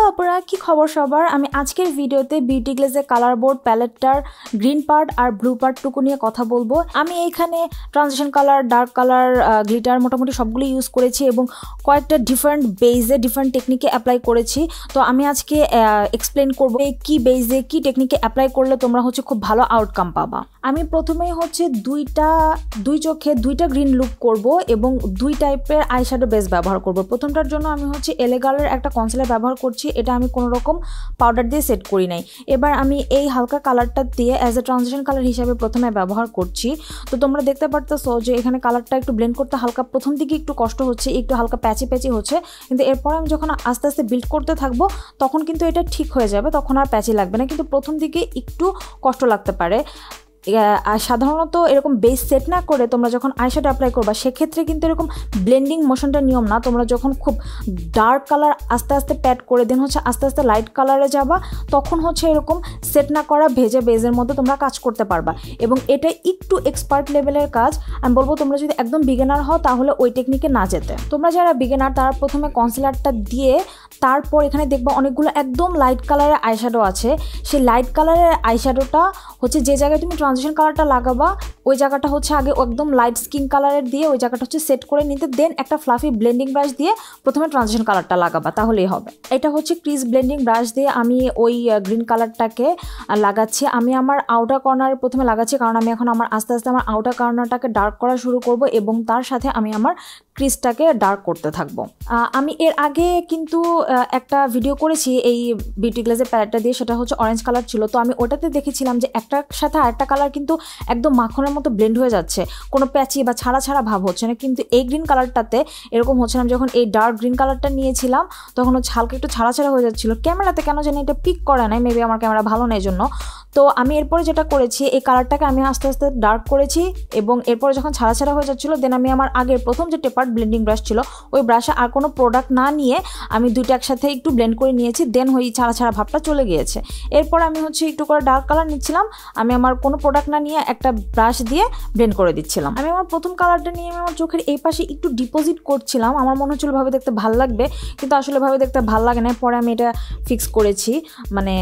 আপুরা কি খবর সবার। আমি আজকের ভিডিওতে বিউটি গ্লেজের কালার বোর্ড প্যালেটটার গ্রিন পার্ট আর ব্লু পার্টটুকু নিয়ে কথা বলবো। আমি এইখানে transition colour, dark colour, glitter মোটামুটি সবগুলো ইউজ করেছি এবং কয়েকটা ডিফারেন্ট বেজে ডিফারেন্ট টেকনিকে অ্যাপ্লাই করেছি। তো আমি আজকে এক্সপ্লেন করবো কি বেজে কি টেকনিকে অ্যাপ্লাই করলে তোমরা খুব ভালো আউটকাম পাবা। আমি প্রথমেই দুই চোখে দুইটা গ্রিন লুক করব এবং দুই টাইপের আইশ্যাডো বেস ব্যবহার করব। প্রথমটার জন্য আমি এলেগালের একটা কনসিলার ব্যবহার করছি। এটা আমি কোনো রকম পাউডার দিয়ে সেট করি নাই। এবার আমি এই হালকা কালারটা দিয়ে অ্যাজ এ ট্রানজিশন কালার হিসাবে প্রথমে ব্যবহার করছি। তো তোমরা দেখতে পারতেছো যে এখানে কালারটা একটু ব্লেন্ড করতে হালকা প্রথম দিকে একটু কষ্ট হচ্ছে, একটু হালকা প্যাচি হচ্ছে, কিন্তু এরপর আমি যখন আস্তে আস্তে বিল্ড করতে থাকবো তখন কিন্তু এটা ঠিক হয়ে যাবে, তখন আর প্যাচি লাগবে না। কিন্তু প্রথম দিকে একটু কষ্ট লাগতে পারে। সাধারণত এরকম বেস সেট না করে তোমরা যখন আইশ্যাডো অ্যাপ্লাই করবা সেক্ষেত্রে কিন্তু এরকম ব্লেন্ডিং মোশনটা নিয়ম না। তোমরা যখন খুব ডার্ক কালার আস্তে আস্তে প্যাড করে দেন আস্তে আস্তে লাইট কালারে যাবা, তখন এরকম সেট না করা ভেজে বেজের মধ্যে তোমরা কাজ করতে পারবা এবং এটা একটু এক্সপার্ট লেভেলের কাজ। আমি বলবো তোমরা যদি একদম বিগিনার হও তাহলে ওই টেকনিকে না যেতে। তোমরা যারা বিগিনার তারা প্রথমে কনসিলারটা দিয়ে তারপর এখানে দেখবা অনেকগুলো একদম লাইট কালারের আইশ্যাডো আছে। সেই লাইট কালারের আইশ্যাডোটা যে জায়গায় তুমি ট্রানজিশন কালারটা লাগাবা ওই জায়গাটা আগে একদম লাইট স্কিন কালারের দিয়ে ওই জায়গাটা সেট করে নিতে, দেন একটা ফ্লাফি ব্লেন্ডিং ব্রাশ দিয়ে প্রথমে ট্রানজিশন কালারটা লাগাবা, তাহলেই হবে। এটা ক্রিজ ব্লেন্ডিং ব্রাশ দিয়ে আমি ওই গ্রিন কালারটাকে লাগাচ্ছি। আমি আমার আউটার কর্নারে প্রথমে লাগাচ্ছি কারণ আমি এখন আস্তে আস্তে আমার আউটার কর্নারটাকে ডার্ক করা শুরু করব এবং তার সাথে আমি আমার ক্রিজটাকে ডার্ক করতে থাকবো। আমি এর আগে কিন্তু একটা ভিডিও করেছি এই বিউটি গ্লেজের প্যালেটটা দিয়ে, সেটা অরেঞ্জ কালার ছিল। তো আমি ওটাতে দেখেছিলাম যে একটার সাথে আরেকটা কালার কিন্তু একদম মাখনের মতো ব্লেন্ড হয়ে যাচ্ছে, কোনো প্যাচি বা ছাড়া ভাব হচ্ছে না। কিন্তু এই গ্রিন কালারটাতে এরকম হচ্ছে না। যখন এই ডার্ক গ্রিন কালারটা নিয়েছিলাম তখন হালকা একটু ছাড়া হয়ে যাচ্ছিল। ক্যামেরাতে কেন জানি এটা পিক করে নাই, মেবি আমার ক্যামেরা ভালো নেই জন্য। তো আমি এরপরে যেটা করেছি এই কালারটাকে আমি আস্তে আস্তে ডার্ক করেছি এবং এরপরে যখন ছাড়া হয়ে যাচ্ছিলো দেন আমি আমার আগের প্রথম যে টেপার্ড ব্লেন্ডিং ব্রাশ ছিল ওই ব্রাশে আর কোনো প্রোডাক্ট না নিয়ে আমি দুইটা একসাথে একটু ব্লেন্ড করে নিয়েছি, দেন ওই ছাড়া ভাবটা চলে গিয়েছে। এরপর আমি একটু করে ডার্ক কালার নিচ্ছিলাম, আমি আমার কোনো প্রোডাক্ট না নিয়ে একটা ব্রাশ দিয়ে ব্লেন্ড করে দিচ্ছিলাম। আমি আমার প্রথম কালারটা নিয়ে আমি আমার চোখের এই পাশে একটু ডিপোজিট করছিলাম। আমার মনে হচ্ছিল ভাবে দেখতে ভালো লাগবে, কিন্তু আসলে ভাবে দেখতে ভালো লাগে না। পরে আমি এটা ফিক্স করেছি, মানে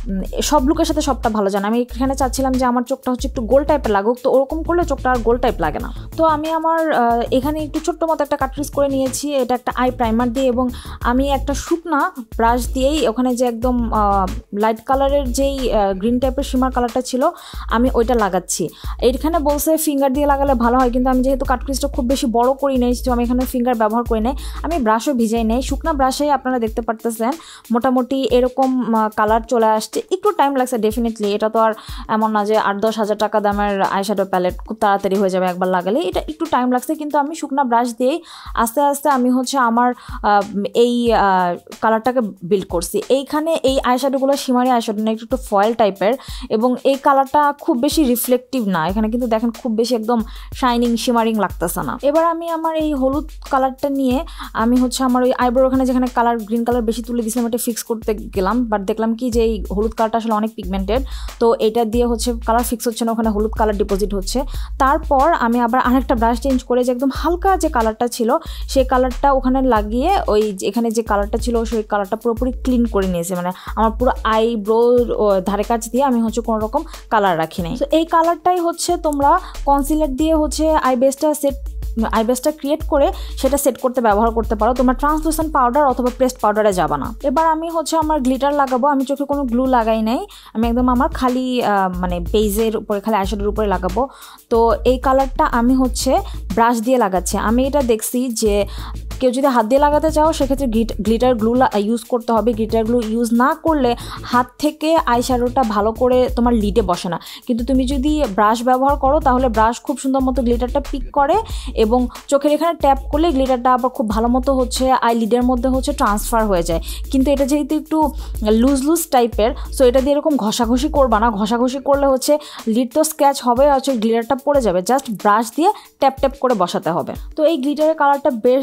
সব লুকের সাথে সবটা ভালো জানা। আমি এখানে চাচ্ছিলাম যে আমার চোখটা একটু গোল টাইপের লাগুক, তো ওরকম করলে চোখটা আর গোল টাইপ লাগে না। তো আমি আমার এখানে একটু ছোট্ট মতো একটা কাটরিজ করে নিয়েছি, এটা একটা আই প্রাইমার দিয়ে, এবং আমি একটা শুকনা ব্রাশ দিয়েই ওখানে যে একদম লাইট কালারের যেই গ্রিন টাইপের শিমার কালারটা ছিল আমি ওইটা লাগাচ্ছি। এইখানে বলছে ফিঙ্গার দিয়ে লাগালে ভালো হয়, কিন্তু আমি যেহেতু কাটরিজটা খুব বেশি বড় করি নাই তো আমি এখানে ফিঙ্গার ব্যবহার করি নাই। আমি ব্রাশও ভিজাই নেই, শুকনা ব্রাশে আপনারা দেখতে পারতেছেন মোটামুটি এরকম কালার চলে আসছে। একটু টাইম লাগছে ডেফিনেটলি, এটা তো আর এমন না যে 8-10 হাজার টাকা দামের আইশ্যাডো প্যালেট খুব তাড়াতাড়ি হয়ে যাবে একবার লাগালে, এটা একটু টাইম লাগছে। কিন্তু আমি শুকনা ব্রাশ দিয়েই আস্তে আস্তে আমি আমার এই কালারটাকে বিল্ড করছি। এইখানে এই আইশ্যাডোগুলো শিমারি আইশ্যাডো না, একটু ফয়েল টাইপের, এবং এই কালারটা খুব বেশি রিফ্লেক্টিভ না। এখানে কিন্তু দেখেন খুব বেশি একদম শাইনিং শিমারিং লাগতেছে না। এবার আমি আমার এই হলুদ কালারটা নিয়ে আমি আমার ওই আইব্রোর ওখানে যেখানে কালার গ্রিন কালার বেশি তুলে দিয়েছিলাম ওটা ফিক্স করতে গেলাম, বাট দেখলাম কি যে এই হলুদ কালারটা আসলে অনেক পিগমেন্টেড, তো এটা দিয়ে কালার ফিক্স হচ্ছে না, ওখানে হলুদ কালার ডিপোজিট হচ্ছে। তারপর আমি আবার আরেকটা ব্রাশ চেঞ্জ করে যে একদম হালকা যে কালারটা ছিল সেই কালারটা ওখানে লাগিয়ে ওই এখানে যে কালারটা ছিল সেই কালারটা পুরোপুরি ক্লিন করে নিয়েছে। মানে আমার পুরো আইব্রো ধারে কাছ দিয়ে আমি কোনো রকম কালার রাখি নাই। তো এই কালারটাই তোমরা কনসিলার দিয়ে আই বেসটা ক্রিয়েট করে সেটা সেট করতে ব্যবহার করতে পারো। তোমরা ট্রান্সলুসেন্ট পাউডার অথবা পেস্ট পাউডারে যাবা না। এবার আমি আমার গ্লিটার লাগাবো। আমি চোখে কোনো গ্লু লাগাই নাই, আমি একদম আমার খালি মানে বেজের উপরে খালি আইশ্যাডোর উপরে লাগাবো। তো এই কালারটা আমি ব্রাশ দিয়ে লাগাচ্ছি। আমি এটা দেখছি যে কেউ যদি হাত দিয়ে লাগাতে চাও সেক্ষেত্রে গ্লিটার গ্লু ইউজ করতে হবে। গ্লিটার গ্লু ইউজ না করলে হাত থেকে আইশ্যাডোটা ভালো করে তোমার লিডে বসে না, কিন্তু তুমি যদি ব্রাশ ব্যবহার করো তাহলে ব্রাশ খুব সুন্দর মতো গ্লিটারটা পিক করে এবং চোখের এখানে ট্যাপ করলে গ্লিটারটা আবার খুব ভালো মতো আই লিডের মধ্যে ট্রান্সফার হয়ে যায়। কিন্তু এটা যেহেতু একটু লুজ টাইপের, সো এটা দিয়ে এরকম ঘষাঘষি করবা না। ঘষাঘষি করলে লিড তো স্ক্র্যাচ হবে, গ্লিটারটা পড়ে যাবে। জাস্ট ব্রাশ দিয়ে ট্যাপ করে বসাতে হবে। তো এই গ্লিটারের কালারটা বেশ ডার্ক ছিল,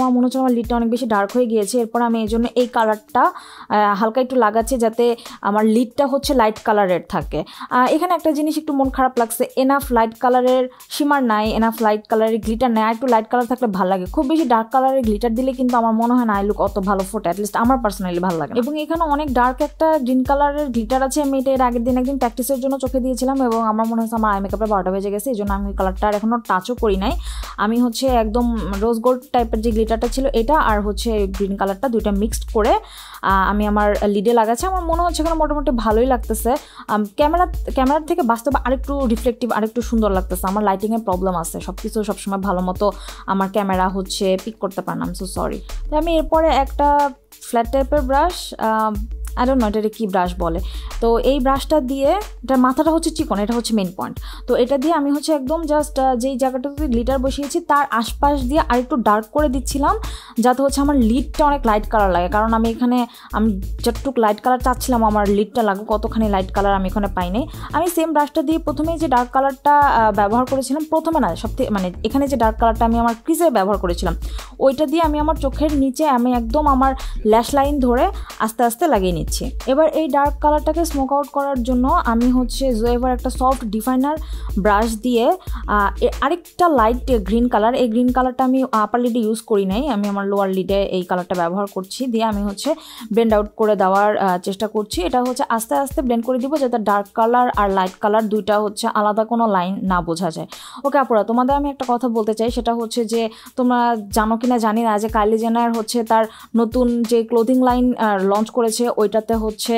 আমার মনে হচ্ছে আমার লিডটা অনেক বেশি ডার্ক হয়ে গিয়েছে। এরপর আমি এই জন্য এই কালারটা হালকা একটু লাগাচ্ছি যাতে আমার লিডটা হচ্ছে লাইট কালারের থাকে। এখানে একটা জিনিস একটু মন খারাপ লাগছে, এনাফ লাইট কালারের শিমার নাই, এনাফ লাইট কালারের গ্লিটার নেই। একটু লাইট কালার থাকলে ভালো লাগে। খুব বেশি ডার্ক কালারের গ্লিটার দিলে কিন্তু আমার মনে হয় না আই লুক অত ভালো ফোটে, অ্যাটলিস্ট আমার পার্সোনালি ভালো লাগে। এবং এখানে অনেক ডার্ক একটা গ্রিন কালারের গ্লিটার আছে। আমি এটা এর আগের দিন একদিন প্র্যাকটিসের জন্য চোখে দিয়েছিলাম এবং আমার মনে হচ্ছে আমার আই মেকআপের 12টা বেজে গেছে, এই জন্য আমি কালারটা আর এখনও টাচও করি নাই। আমি হচ্ছে একদম রোজ গোল্ড টাইপের যে গ্লিটারটা ছিল এটা আর হচ্ছে গ্রিন কালারটা দুইটা মিক্সড করে আমি আমার লিডে লাগাচ্ছি। আমার মনে হচ্ছে এখানে মোটামুটি ভালোই লাগতেছে। ক্যামেরার থেকে বাস্তবে আরেকটু রিফ্লেকটিভ, আরেকটু সুন্দর লাগতেছে। আমার লাইটিংয়ের প্রবলেম আছে, সব কিছু সবসময় ভালো মতো আমার ক্যামেরা হচ্ছে পিক করতে পারে না, আই এম সো সরি। তো আমি এরপরে একটা ফ্ল্যাট টাইপের ব্রাশ, আই ডোন্ট নো এটা কী ব্রাশ বলে, তো এই ব্রাশটা দিয়ে, এটার মাথাটা হচ্ছে চিকন, এটা হচ্ছে মেন পয়েন্ট। তো এটা দিয়ে আমি হচ্ছে একদম জাস্ট যেই জায়গাটাতে গ্লিটার বসিয়েছি তার আশপাশ দিয়ে আরেকটু ডার্ক করে দিচ্ছিলাম যাতে হচ্ছে আমার লিডটা অনেক লাইট কালার লাগে। কারণ আমি যতটুকু লাইট কালার চাচ্ছিলাম আমার লিডটা লাগুক, কতখানি লাইট কালার আমি এখানে পাই নাই। আমি সেম ব্রাশটা দিয়ে প্রথমেই যে ডার্ক কালারটা ব্যবহার করেছিলাম, প্রথমে না সবথেকে মানে এখানে যে ডার্ক কালারটা আমি আমার ক্রিজে ব্যবহার করেছিলাম ওইটা দিয়ে আমি আমার চোখের নিচে আমি একদম আমার ল্যাশ লাইন ধরে আস্তে আস্তে লাগিয়ে নিচ্ছি। এবার এই ডার্ক কালারটাকে স্মোক আউট করার জন্য আমি হচ্ছে জোয়েভার একটা সফট ডিফাইনার ব্রাশ দিয়ে আরেকটা লাইট গ্রিন কালার, এই গ্রিন কালারটা আমি আপার লিডে ইউজ করি নাই, আমি আমার লোয়ার লিডে এই কালারটা ব্যবহার করছি, দিয়ে আমি হচ্ছে ব্লেন্ড আউট করে দেওয়ার চেষ্টা করছি। এটা হচ্ছে আস্তে আস্তে ব্লেন্ড করে দিব যাতে ডার্ক কালার আর লাইট কালার দুইটা হচ্ছে আলাদা কোনো লাইন না বোঝা যায়। ওকে আপুরা, তোমাদের আমি একটা কথা বলতে চাই, সেটা হচ্ছে যে তোমরা জানো কিনা জানি না যে কাইলি জেনার হচ্ছে তার নতুন যে ক্লোথিং লাইন লঞ্চ করেছে ওইটাতে হচ্ছে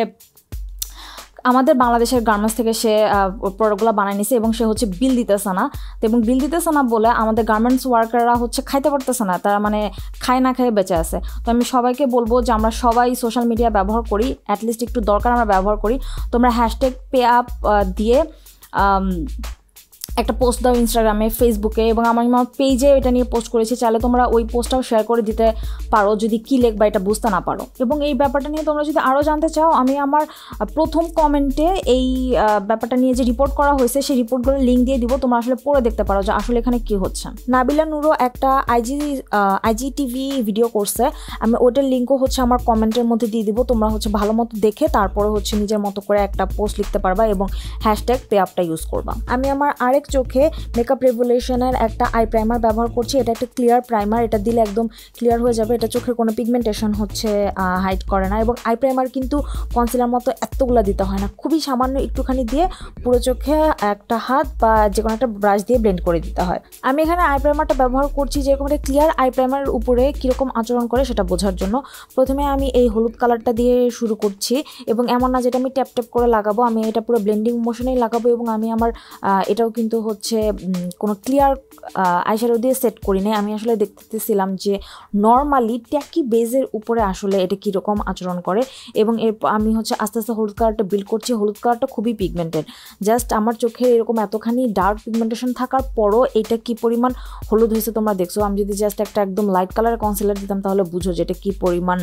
আমাদের বাংলাদেশের গার্মেন্টস থেকে সে প্রোডাক্টগুলো বানিয়ে নিছে এবং সে হচ্ছে বিল দিতেছে না। তো এবং বিল দিতেছে না বলে আমাদের গার্মেন্টস ওয়ার্কাররা হচ্ছে খাইতে পারতেছে না, তারা মানে খায় না খেয়ে বেঁচে আছে। তো আমি সবাইকে বলবো যে আমরা সবাই সোশ্যাল মিডিয়া ব্যবহার করি, অ্যাটলিস্ট একটু দরকার আমরা ব্যবহার করি। তোমরা হ্যাশট্যাগ পে আপ দিয়ে একটা পোস্ট দাও ইনস্টাগ্রামে, ফেসবুকে, এবং আমি আমার পেজে এটা নিয়ে পোস্ট করেছি, চাইলে তোমরা ওই পোস্টটাও শেয়ার করে দিতে পারো যদি কী লিখবা এটা বুঝতে না পারো। এবং এই ব্যাপারটা নিয়ে তোমরা যদি আরও জানতে চাও, আমি আমার প্রথম কমেন্টে এই ব্যাপারটা নিয়ে যে রিপোর্ট করা হয়েছে সেই রিপোর্টগুলোর লিঙ্ক দিয়ে দিব, তোমরা আসলে পড়ে দেখতে পারো যে আসলে এখানে কী হচ্ছে। নাবিলা নুরও একটা আইজিটিভি ভিডিও করছে, আমি ওইটার লিঙ্কও হচ্ছে আমার কমেন্টের মধ্যে দিয়ে দিব, তোমরা হচ্ছে ভালো মতো দেখে তারপরে হচ্ছে নিজের মতো করে একটা পোস্ট লিখতে পারবা এবং হ্যাশট্যাগ পে আপটা ইউজ করবা। আমি আমার আরেক চোখে মেকআপ রেভলিউশনের একটা আই প্রাইমার ব্যবহার করছি। এটা একটা ক্লিয়ার প্রাইমার, এটা দিলে একদম ক্লিয়ার হয়ে যাবে, এটা চোখের কোনো পিগমেন্টেশন হচ্ছে হাইড করে না। এবং আই প্রাইমার কিন্তু কনসিলার মতো এতগুলো দিতে হয় না, খুবই সামান্য একটুখানি দিয়ে পুরো চোখে একটা হাত বা যে কোনো একটা ব্রাশ দিয়ে ব্লেন্ড করে দিতে হয়। আমি এখানে আই প্রাইমারটা ব্যবহার করছি যেরকম একটা ক্লিয়ার আই প্রাইমারের উপরে কীরকম আচরণ করে সেটা বোঝার জন্য। প্রথমে আমি এই হলুদ কালারটা দিয়ে শুরু করছি এবং এমন না যেটা আমি ট্যাপ ট্যাপ করে লাগাবো, আমি এটা পুরো ব্লেন্ডিং মোশনেই লাগাবো। এবং আমি আমার এটাও কিন্তু হচ্ছে কোনো ক্লিয়ার আইশ্যাডো দিয়ে সেট করি নাই, আমি আসলে দেখতেছিলাম যে নর্মালি ট্যাকি বেজের উপরে আসলে এটা কীরকম আচরণ করে। এবং আমি হচ্ছে আস্তে আস্তে হলুদ কালারটা বিল্ড করছি। হলুদ কালারটা খুবই পিগমেন্টেড, জাস্ট আমার চোখে এরকম এতখানি ডার্ক পিগমেন্টেশন থাকার পরও এটা কী পরিমাণ হলুদ হয়েছে তোমরা দেখছো। আমি যদি জাস্ট একটা একদম লাইট কালারের কনসিলার দিতাম তাহলে বুঝো যে এটা কী পরিমাণ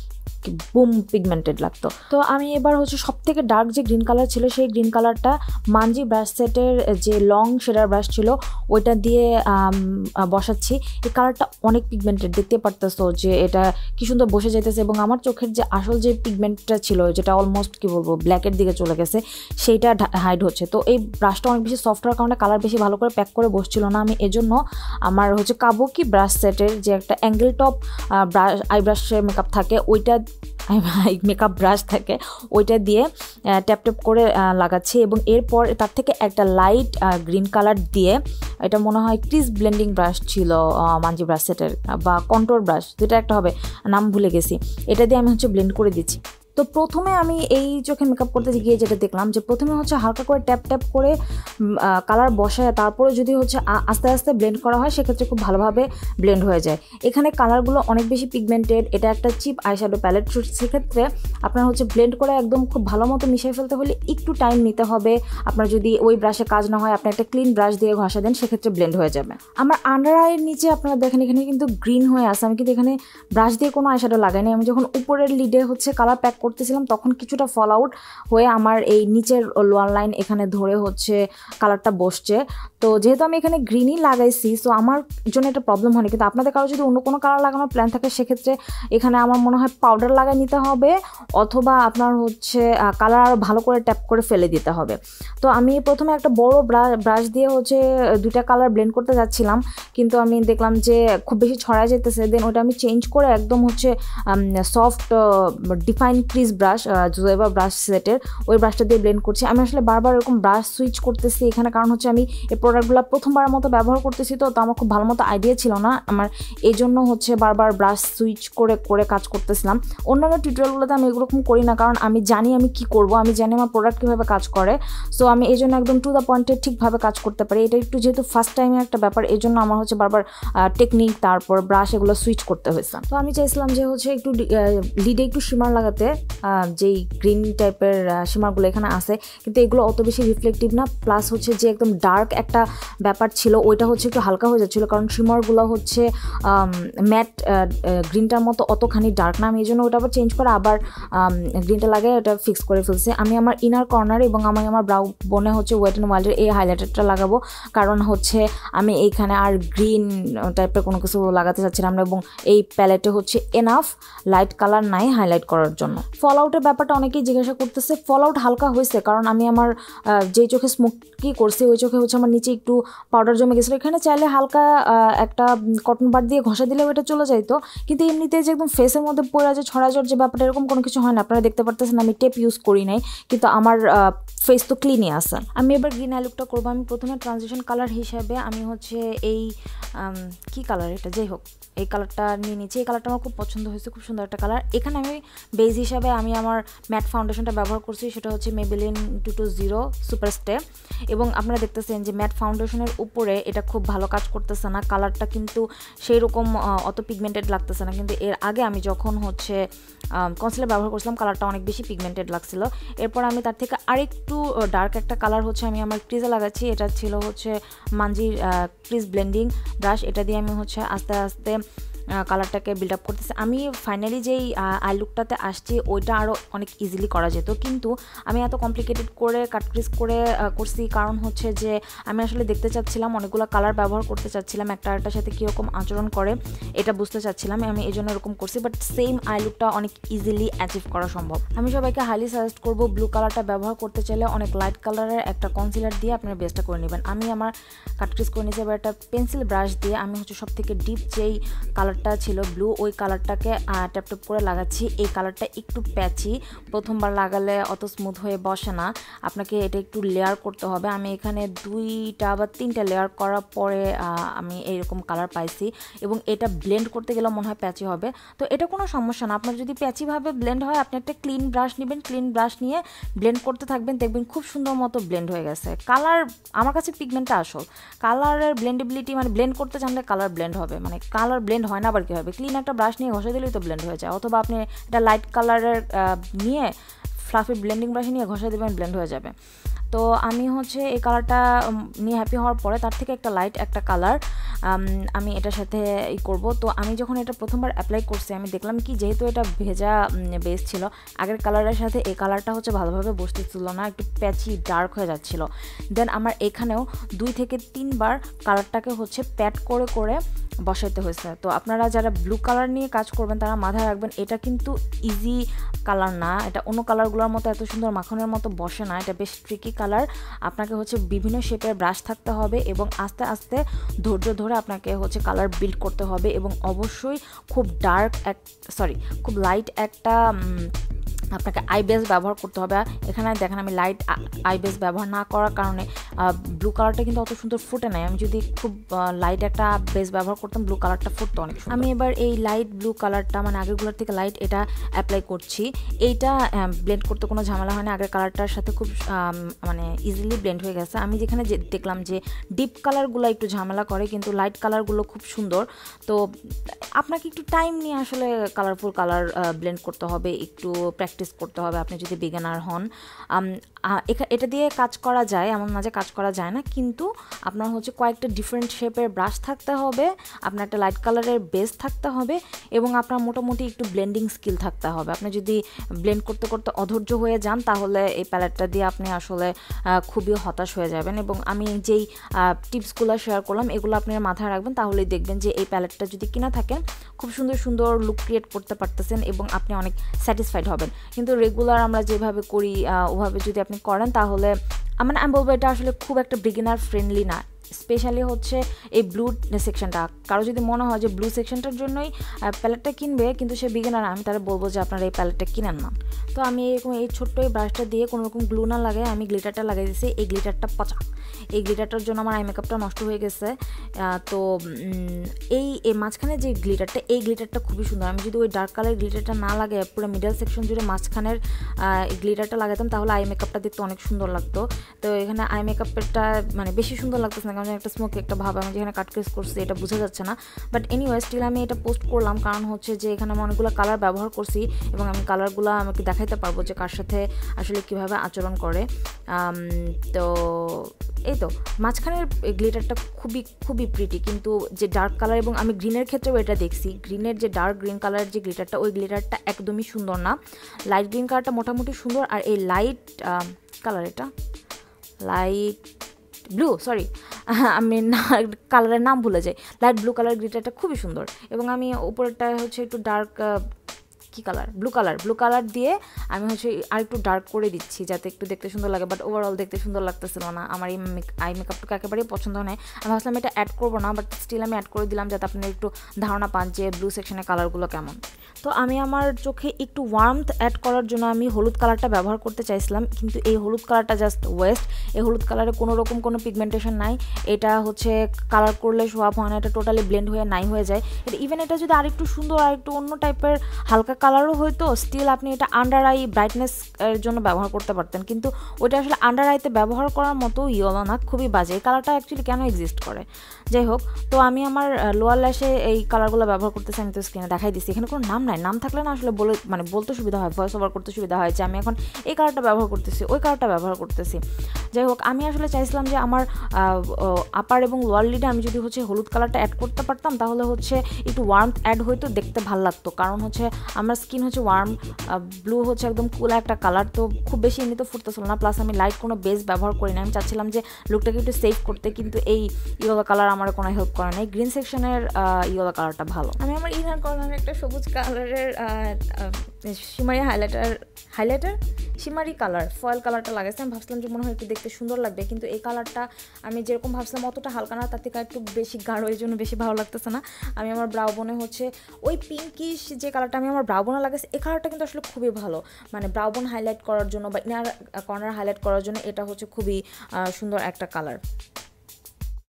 বুম পিগমেন্টেড লাগতো। তো আমি এবার হচ্ছে সব থেকে ডার্ক যে গ্রিন কালার ছিল সেই গ্রিন কালারটা মানজি ব্রাশ সেটের যে লং শেডার ব্রাশ ছিল ওইটা দিয়ে বসাচ্ছি। এই কালারটা অনেক পিগমেন্টেড, দেখতে পারতেছো যে এটা কি সুন্দর বসে যাইতেছে। এবং আমার চোখের যে আসল যে পিগমেন্টটা ছিল যেটা অলমোস্ট কি বলবো ব্ল্যাকের দিকে চলে গেছে সেইটা হাইড হচ্ছে। তো এই ব্রাশটা অনেক বেশি সফট হওয়ার কারণে কালার বেশি ভালো করে প্যাক করে বসছিল না। আমি এজন্য আমার হচ্ছে কাবুকি ব্রাশ সেটের যে একটা অ্যাঙ্গেল টপ ব্রাশ আই ব্রাশের মেকআপ থাকে ওইটা মেকআপ ব্রাশ থাকে ওইটা দিয়ে ট্যাপ ট্যাপ করে লাগাচ্ছি। এবং এরপর তার থেকে একটা লাইট গ্রিন কালার দিয়ে, এটা মনে হয় ক্রিজ ব্লেন্ডিং ব্রাশ ছিল মানজি ব্রাশ সেটের বা কন্ট্রোল ব্রাশ, যেটা একটা হবে, নাম ভুলে গেছি, এটা দিয়ে আমি হচ্ছে ব্লেন্ড করে দিচ্ছি। তো প্রথমে আমি এই চোখে মেকআপ করতে গিয়ে যেটা দেখলাম যে প্রথমে হচ্ছে হালকা করে ট্যাপ ট্যাপ করে কালার বসায় তারপরে যদি হচ্ছে আস্তে আস্তে ব্লেন্ড করা হয় সেক্ষেত্রে খুব ভালোভাবে ব্লেন্ড হয়ে যায়। এখানে কালারগুলো অনেক বেশি পিগমেন্টেড, এটা একটা চিপ আইশ্যাডো প্যালেট, সেক্ষেত্রে আপনার হচ্ছে ব্লেন্ড করে একদম খুব ভালো মতো মিশিয়ে ফেলতে হলে একটু টাইম নিতে হবে। আপনার যদি ওই ব্রাশে কাজ না হয় আপনি একটা ক্লিন ব্রাশ দিয়ে ঘষা দেন, সেক্ষেত্রে ব্লেন্ড হয়ে যাবে। আমার আন্ডার আইয়ের নিচে আপনারা দেখেন এখানে কিন্তু গ্রিন হয়ে আসে, আমি কিন্তু এখানে ব্রাশ দিয়ে কোনো আইশ্যাডো লাগাইনি। আমি যখন উপরের লিডে হচ্ছে কালার প্যাক করতেছিলাম তখন কিছুটা ফল আউট হয়ে আমার এই নিচের লোয়ার লাইন এখানে ধরে হচ্ছে কালারটা বসছে। তো যেহেতু আমি এখানে গ্রিনই লাগাইছি সো আমার জন্য এটা প্রবলেম হয়নি, কিন্তু আপনাদের কারো যদি অন্য কোনো কালার লাগানোর প্ল্যান থাকে সেক্ষেত্রে এখানে আমার মনে হয় পাউডার লাগাই নিতে হবে, অথবা আপনার হচ্ছে কালার আরও ভালো করে ট্যাপ করে ফেলে দিতে হবে। তো আমি প্রথমে একটা বড় ব্রাশ দিয়ে হচ্ছে দুইটা কালার ব্লেন্ড করতে যাচ্ছিলাম, কিন্তু আমি দেখলাম যে খুব বেশি ছড়ায় যেতেছে। দেন ওটা আমি চেঞ্জ করে একদম হচ্ছে soft define crease brush, Zoeva brush সেটের ওই ব্রাশটা দিয়ে ব্লেন্ড করছি। আমি আসলে বারবার এরকম ব্রাশ সুইচ করতেছি এখানে, কারণ হচ্ছে আমি এই প্রোডাক্টগুলো প্রথমবারের মতো ব্যবহার করতেছি, তো আমার খুব ভালো মতো আইডিয়া ছিল না আমার, এই জন্য হচ্ছে বারবার ব্রাশ সুইচ করে করে কাজ করতেছিলাম। অন্যান্য টিউটোরিয়ালগুলোতে আমি এরকম করি না, কারণ আমি জানি আমি কি করব, আমি জানি আমার প্রোডাক্ট কীভাবে কাজ করে। সো আমি এই জন্য একদম টু দ্য পয়েন্টে ঠিকভাবে কাজ করতে পারি। এটা একটু যেহেতু ফার্স্ট টাইমের একটা ব্যাপার, এই জন্য আমার হচ্ছে বারবার টেকনিক তারপর ব্রাশ এগুলো সুইচ করতে হয়েছে। তো আমি চাইছিলাম যে হচ্ছে একটু লিডে একটু শিমার লাগাতে, যেই গ্রিন টাইপের শিমারগুলো এখানে আছে, কিন্তু এগুলো অত বেশি রিফ্লেক্টিভ না, প্লাস হচ্ছে যে একদম ডার্ক একটা ব্যাপার ছিল ওইটা হচ্ছে একটু হালকা হয়ে যাচ্ছিলো, কারণ শিমারগুলো হচ্ছে ম্যাট গ্রিনটার মতো অতখানি ডার্ক না। আমি এই জন্য ওটা আবার চেঞ্জ করে আবার গ্রিনটা লাগে ওটা ফিক্স করে ফেলছি। আমি আমার ইনার কর্নার এবং আমি আমার ব্রাউ বোনে হচ্ছে ওয়েট অ্যান্ড ওয়াইল্ডের এই হাইলাইটারটা লাগাবো, কারণ হচ্ছে আমি এইখানে আর গ্রিন টাইপের কোনো কিছু লাগাতে চাচ্ছিলাম না, এবং এই প্যালেটে হচ্ছে এনাফ লাইট কালার নাই হাইলাইট করার জন্য। ফল আউটের ব্যাপারটা অনেকেই জিজ্ঞাসা করতেছে, ফল আউট হালকা হয়েছে, কারণ আমি আমার যেই চোখে স্মোকি করছি ওই চোখে হচ্ছে আমার নিচে একটু পাউডার জমে গেছিলো। এখানে চাইলে হালকা একটা কটন বাড দিয়ে ঘষা দিলেও এটা চলে যাইতো, কিন্তু এমনিতে যে একদম ফেসের মধ্যে পড়ে যে ছড়া ঝড় যে ব্যাপারটা এরকম কোনো কিছু হয় না। আপনারা দেখতে পারতেছেন আমি টেপ ইউজ করি নাই, কিন্তু আমার ফেস তো ক্লিনই আছে। আমি এবার গ্রিন আই লুকটা করবো। আমি প্রথমে ট্রানজিশন কালার হিসেবে আমি হচ্ছে এই কি কালার এটা যাই হোক এই কালারটা নিয়ে নিচ্ছি। এই কালারটা আমার খুব পছন্দ হয়েছে, খুব সুন্দর একটা কালার। এখানে আমি বেজ হিসাবে আমি আমার ম্যাট ফাউন্ডেশনটা ব্যবহার করছি, সেটা হচ্ছে Maybelline 220 সুপার স্টে। এবং আপনারা দেখতেছেন যে ম্যাট ফাউন্ডেশনের উপরে এটা খুব ভালো কাজ করতেছে না, কালারটা কিন্তু সেই রকম অত পিগমেন্টেড লাগতেছে না, কিন্তু এর আগে আমি যখন হচ্ছে কনসিলার ব্যবহার করছিলাম কালারটা অনেক বেশি পিগমেন্টেড লাগছিল। এরপর আমি তার থেকে আরেকটু ডার্ক একটা কালার হচ্ছে আমি আমার ক্রিজে লাগাচ্ছি। এটা ছিল হচ্ছে মানজির ক্রিজ ব্লেন্ডিং ব্রাশ, এটা দিয়ে আমি হচ্ছে আস্তে আস্তে কালারটাকে বিল্ড আপ করতেছি। আমি ফাইনালি যেই আই লুকটাতে আসছি ওইটা আরও অনেক ইজিলি করা যেত, কিন্তু আমি এত কমপ্লিকেটেড করে কাট ক্রিজ করে করছি, কারণ হচ্ছে যে আমি আসলে দেখতে চাচ্ছিলাম অনেকগুলো কালার ব্যবহার করতে চাচ্ছিলাম, একটা আরেকটার সাথে কীরকম আচরণ করে এটা বুঝতে চাচ্ছিলাম, আমি এই জন্য এরকম করছি। বাট সেম আই লুকটা অনেক ইজিলি অ্যাচিভ করা সম্ভব। আমি সবাইকে হাইলি সাজেস্ট করবো ব্লু কালারটা ব্যবহার করতে চাইলে অনেক লাইট কালারের একটা কনসিলার দিয়ে আপনারা বেস্টটা করে নেবেন। আমি আমার কাট ক্রিজ করে নিয়েছি, এবার একটা পেন্সিল ব্রাশ দিয়ে আমি হচ্ছে সব থেকে ডিপ যেই কালারটা ছিল ব্লু ওই কালারটাকে ট্যাপ ট্যাপ করে লাগাচ্ছি। এই কালারটা একটু প্যাচি, প্রথমবার লাগালে অত স্মুথ হয়ে বসে না, আপনাকে এটা একটু লেয়ার করতে হবে। আমি এখানে 2টা বা 3টা লেয়ার করার পরে আমি এইরকম কালার পাইছি, এবং এটা ব্লেন্ড করতে গেলে মনে হয় প্যাচি হবে। তো এটা কোনো সমস্যা না, আপনার যদি প্যাচিভাবে ব্লেন্ড হয় আপনি একটা ক্লিন ব্রাশ নেবেন, ক্লিন ব্রাশ নিয়ে ব্লেন্ড করতে থাকবেন, দেখবেন খুব সুন্দর মতো ব্লেন্ড হয়ে গেছে। কালার আমার কাছে পিগমেন্টটা আসল, কালারের ব্লেন্ডেবিলিটি মানে ব্লেন্ড করতে জানলে কালার ব্লেন্ড হবে, মানে কালার ব্লেন্ড হয় না আবার কী হবে, ক্লিন একটা ব্রাশ নিয়ে ঘষে দিলেই তো ব্লেন্ড হয়ে যায়। অথবা আপনি একটা লাইট কালারের নিয়ে ফ্লাফি ব্লেন্ডিং ব্রাশ নিয়ে ঘষে দেবেন, ব্লেন্ড হয়ে যাবে। তো আমি হচ্ছে এই কালারটা নিয়ে হ্যাপি হওয়ার পরে তার থেকে একটা লাইট একটা কালার আমি এটার সাথে করব। তো আমি যখন এটা প্রথমবার অ্যাপ্লাই করছি আমি দেখলাম কি, যেহেতু এটা ভেজা বেস ছিল, আগের কালারের সাথে এই কালারটা হচ্ছে ভালোভাবে বসতেছিল না, একটু প্যাচি ডার্ক হয়ে যাচ্ছিল। দেন আমার এখানেও 2 থেকে 3 বার কালারটাকে হচ্ছে প্যাট করে করে বসাইতে হয়েছে। তো আপনারা যারা ব্লু কালার নিয়ে কাজ করবেন তারা মাথায় রাখবেন এটা কিন্তু ইজি কালার না, এটা অন্য কালারগুলোর মতো এত সুন্দর মাখনের মতো বসে না, এটা বেশ ট্রিকি কালার। আপনাকে হচ্ছে বিভিন্ন শেপের ব্রাশ থাকতে হবে এবং আস্তে আস্তে ধৈর্য ধরে আপনাকে হচ্ছে কালার বিল্ড করতে হবে, এবং অবশ্যই খুব খুব লাইট একটা আপনাকে আই বেস ব্যবহার করতে হবে। এখানে দেখেন আমি লাইট আই বেস ব্যবহার না করার কারণে ব্লু কালারটা কিন্তু অত সুন্দর ফুটে নাই। আমি যদি খুব লাইট একটা বেস ব্যবহার করতাম ব্লু কালারটা ফুটতো অনেক সুন্দর। আমি এবার এই লাইট ব্লু কালারটা মানে আগেরগুলোর থেকে লাইট এটা অ্যাপ্লাই করছি। এইটা ব্লেন্ড করতে কোনো ঝামেলা হয় না, আগের কালারটার সাথে খুব মানে ইজিলি ব্লেন্ড হয়ে গেছে। আমি যেখানে দেখলাম যে ডিপ কালারগুলো একটু ঝামেলা করে, কিন্তু লাইট কালারগুলো খুব সুন্দর। তো আপনাকে একটু টাইম নিয়ে আসলে কালারফুল কালার ব্লেন্ড করতে হবে, একটু প্র্যাকটিস প্র্যাকটিস করতে হবে আপনি যদি বিগিনার হন। এটা দিয়ে কাজ করা যায়, এমন না যে কাজ করা যায় না, কিন্তু আপনার হচ্ছে কয়েকটা ডিফারেন্ট শেপের ব্রাশ থাকতে হবে, আপনার একটা লাইট কালারের বেস থাকতে হবে, এবং আপনার মোটামুটি একটু ব্লেন্ডিং স্কিল থাকতে হবে। আপনি যদি ব্লেন্ড করতে করতে অধৈর্য হয়ে যান তাহলে এই প্যালেটটা দিয়ে আপনি আসলে খুবই হতাশ হয়ে যাবেন। এবং আমি যেই টিপসগুলো শেয়ার করলাম এগুলো আপনার মাথায় রাখবেন, তাহলেই দেখবেন যে এই প্যালেটটা যদি কিনা থাকেন খুব সুন্দর সুন্দর লুক ক্রিয়েট করতে পারতেছেন এবং আপনি অনেক স্যাটিসফাইড হবেন। কিন্তু রেগুলার আমরা যেভাবে করি ওভাবে যদি আপনি করেন তাহলে আমি বলবো এটা আসলে খুব একটা বিগিনার ফ্রেন্ডলি না। স্পেশালি হচ্ছে এই ব্লু সেকশনটা, কারো যদি মনে হয় যে ব্লু সেকশনটার জন্যই প্যালেটটা কিনবে কিন্তু সে বিগিনার, আমি তাহলে বলবো যে আপনারা এই প্যালেটটা কিনেন না। তো আমি এরকম এই ছোট্ট এই ব্রাশটা দিয়ে কোনো রকম গ্লু না লাগাই আমি গ্লিটারটা লাগাই দিয়েছি। এই গ্লিটারটা পচা, এই গ্লিটারটার জন্য আমার আই মেকআপটা নষ্ট হয়ে গেছে। তো এই মাঝখানে যে গ্লিটারটা, এই গ্লিটারটা খুবই সুন্দর। আমি যদি ওই ডার্ক কালার গ্লিটারটা না লাগাই পুরো মিডল সেকশন জুড়ে মাঝখানের গ্লিটারটা লাগাতাম তাহলে আই মেকআপটা দেখতে অনেক সুন্দর লাগতো। তো এখানে আই মেকআপটা মানে বেশি সুন্দর লাগতেছে না, কারণ একটা স্মোকি একটা ভাব আমি যেখানে কাট ক্রেস করছি এটা বোঝা যাচ্ছে না। বাট এনিওয়ে স্টিল আমি এটা পোস্ট করলাম, কারণ হচ্ছে যে এখানে আমি অনেকগুলো কালার ব্যবহার করছি এবং আমি কালারগুলো আমাকে দেখাইতে পারবো যে কার সাথে আসলে কীভাবে আচরণ করে। তো এই তো মাঝখানের গ্লিটারটা খুবই খুবই প্রিটি, কিন্তু যে ডার্ক কালার, এবং আমি গ্রিনের ক্ষেত্রেও এটা দেখছি, গ্রিনের যে ডার্ক গ্রিন কালারের যে গ্লিটারটা ওই গ্লিটারটা একদমই সুন্দর না। লাইট গ্রিন কালারটা মোটামুটি সুন্দর, আর এই লাইট কালার, এটা লাইট ব্লু, সরি আমি কালারের নাম ভুলে যাই, লাইট ব্লু কালার গ্লিটারটা খুবই সুন্দর। এবং আমি উপরেরটা হচ্ছে একটু ডার্ক কি কালার, ব্লু কালার দিয়ে আমি হচ্ছে আর একটু ডার্ক করে দিচ্ছি যাতে একটু দেখতে সুন্দর লাগে। বাট ওভারঅল দেখতে সুন্দর লাগতেছিল না, আমার এই আই মেকআপটুকু একেবারেই পছন্দ হয়। আমি ভাবছিলাম এটা অ্যাড করবো না, বাট স্টিল আমি অ্যাড করে দিলাম যাতে আপনারা একটু ধারণা পান যে ব্লু সেকশনের কালারগুলো কেমন। তো আমি আমার চোখে একটু ওয়ার্মথ অ্যাড করার জন্য আমি হলুদ কালারটা ব্যবহার করতে চাইছিলাম, কিন্তু এই হলুদ কালারটা জাস্ট ওয়েস্ট। এই হলুদ কালারে কোনো রকম কোনো পিগমেন্টেশন নাই, এটা হচ্ছে কালার করলে সোয়াব হয় না, এটা টোটালি ব্লেন্ড হয়ে নাই হয়ে যায়। ইভেন এটা যদি আরেকটু সুন্দর আর একটু অন্য টাইপের হালকা কালারও হয়তো স্টিল আপনি এটা আন্ডার আই ব্রাইটনেস এর জন্য ব্যবহার করতে পারতেন, কিন্তু ওটা আসলে আন্ডার আইতে ব্যবহার করার মতো ইয়েলো না, খুবই বাজে। এই কালারটা অ্যাকচুয়ালি কেন এক্সিস্ট করে, যাই হোক। তো আমি আমার লোয়ার ল্যাশে এই কালারগুলো ব্যবহার করতেছি, আমি তো স্ক্রিনে দেখাই দিচ্ছি। এখানে কোনো নাম নাই, নাম থাকলে না আসলে বলতে সুবিধা হয়, ভয়েস ওভার করতে সুবিধা হয় যে আমি এখন এই কালারটা ব্যবহার করতেছি, ওই কালারটা ব্যবহার করতেছি। যাই হোক, আমি আসলে চাইছিলাম যে আমার আপার এবং লোয়ার লিডে আমি যদি হচ্ছে হলুদ কালারটা অ্যাড করতে পারতাম তাহলে হচ্ছে একটু ওয়ার্মথ অ্যাড হয়তো, দেখতে ভালো লাগতো। কারণ হচ্ছে আমার স্কিন হচ্ছে ওয়ার্ম, ব্লু হচ্ছে একদম কুল একটা কালার, তো খুব বেশি এমনিতে ফুটতেছিল না। প্লাস আমি লাইট কোনো বেস ব্যবহার করি না, আমি চাচ্ছিলাম যে লুকটাকে একটু সেভ করতে, কিন্তু এই ইয়েলো কালার আমার কোনো হেল্প করে না। গ্রিন সেকশনের ইয়েলো কালারটা ভালো। আমি আমার ইনার কর্নারে একটা সবুজ কালারের shimmery highlighter shimmery colour foil কালারটা লাগাইছি। আমি ভাবছিলাম যে মনে হয় একটু দেখতে সুন্দর লাগবে, কিন্তু এই কালারটা আমি যেরকম ভাবছিলাম অতটা হালকা না, তার থেকে একটু বেশি গাঢ়, এই জন্য বেশি ভালো লাগতেছে না। আমি আমার ব্রাউ বোনে হচ্ছে ওই পিঙ্কিশ যে কালারটা আমি আমার ব্রাউ বোনে লাগাইছি, এই কালারটা কিন্তু আসলে খুবই ভালো, মানে ব্রাউ বোন হাইলাইট করার জন্য বা ইনার কর্নার হাইলাইট করার জন্য এটা হচ্ছে খুবই সুন্দর একটা কালার।